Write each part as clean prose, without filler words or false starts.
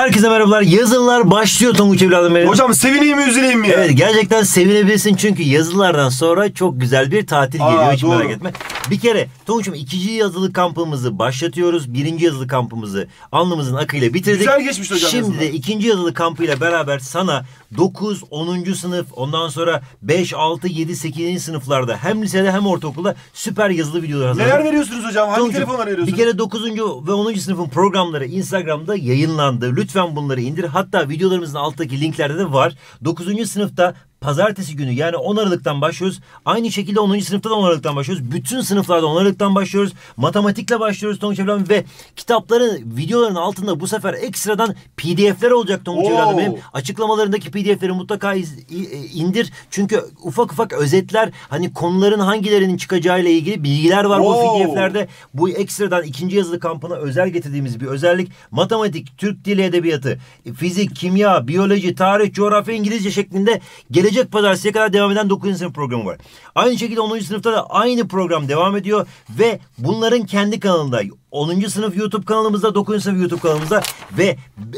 Herkese merhabalar. Yazılılar başlıyor Tonguç evladım benim. Hocam sevineyim mi üzüleyim mi ya? Evet, gerçekten sevinebilirsin çünkü yazılardan sonra çok güzel bir tatil geliyor. Hiç merak etme. Bir kere Tonguç'um 2. yazılı kampımızı başlatıyoruz. 1. yazılı kampımızı alnımızın akıyla bitirdik. Güzel geçmiş hocam. Şimdi yazılar. de 2. yazılı kampıyla beraber sana 9, 10. sınıf, ondan sonra 5, 6, 7, 8. sınıflarda hem lisede hem ortaokulda süper yazılı videolar hazırladık. Neler veriyorsunuz hocam? Hangi telefonlar veriyorsunuz? Bir kere 9. ve 10. sınıfın programları Instagram'da yayınlandı. Lütfen bunları indir. Hatta videolarımızın alttaki linklerde de var. 9. sınıfta pazartesi günü yani 10 Aralık'tan başlıyoruz. Aynı şekilde 10. sınıfta da 10 Aralık'tan başlıyoruz. Bütün sınıflarda 10 Aralık'tan başlıyoruz. Matematikle başlıyoruz Tonguç evladım ve kitapların, videoların altında bu sefer ekstradan PDF'ler olacak Tonguç evladım benim. Açıklamalarındaki PDF'leri mutlaka indir. Çünkü ufak ufak özetler, hani konuların hangilerinin çıkacağıyla ilgili bilgiler var bu PDF'lerde. Bu ekstradan 2. yazılı kampına özel getirdiğimiz bir özellik. Matematik, Türk Dili Edebiyatı, fizik, kimya, biyoloji, tarih, coğrafya, İngilizce şeklinde gelecek pazartesiye kadar devam eden 9. sınıf programı var. Aynı şekilde 10. sınıfta da aynı program devam ediyor ve bunların kendi kanalında 10. sınıf YouTube kanalımızda, 9. sınıf YouTube kanalımızda ve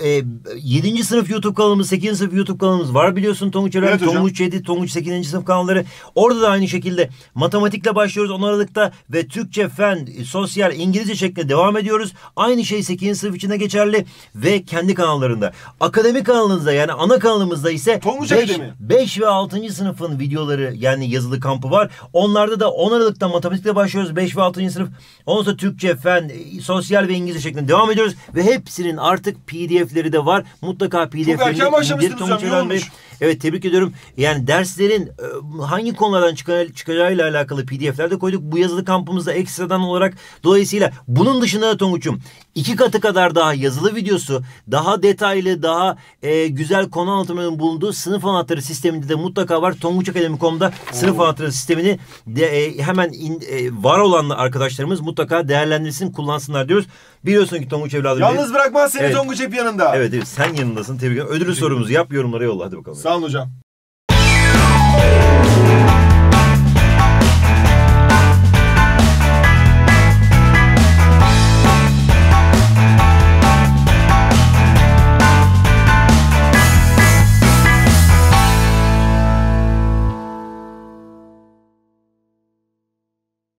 7. sınıf YouTube kanalımız, 8. sınıf YouTube kanalımız var biliyorsun Tonguç Evren, evet, Tonguç 7, Tonguç 8. sınıf kanalları. Orada da aynı şekilde matematikle başlıyoruz 10 Aralık'ta ve Türkçe, fen, sosyal, İngilizce şeklinde devam ediyoruz. Aynı şey 8. sınıf için de geçerli ve kendi kanallarında. Akademi kanalımızda yani ana kanalımızda ise 5 ve 6. sınıfın videoları yani yazılı kampı var. Onlarda da 10 Aralık'ta matematikle başlıyoruz 5 ve 6. sınıf. Ondan sonra Türkçe, fen, sosyal ve İngilizce şeklinde devam ediyoruz ve hepsinin artık PDF'leri de var. Mutlaka PDF'lerini indir Tonguç Evladım Bey. Evet, tebrik ediyorum. Yani derslerin hangi konulardan çıkacağıyla alakalı PDF'ler de koyduk. Bu yazılı kampımızda ekstradan olarak, dolayısıyla bunun dışında da Tonguç'um 2 katı kadar daha yazılı videosu, daha detaylı, daha güzel konu anlatımının bulunduğu sınıf anahtarı sisteminde de mutlaka var. Tonguçakademi.com'da sınıf anahtarı sistemini hemen var olan arkadaşlarımız mutlaka değerlendirsin, kullansınlar diyoruz. Biliyorsun ki Tonguç evladım. Yalnız bırakmaz seni, evet. Tonguç hep yanında. Evet, sen yanındasın. Tebrik ederim. Ödülü sorumuzu yap, yorumlara yolla. Hadi bakalım. Sağ olun hocam.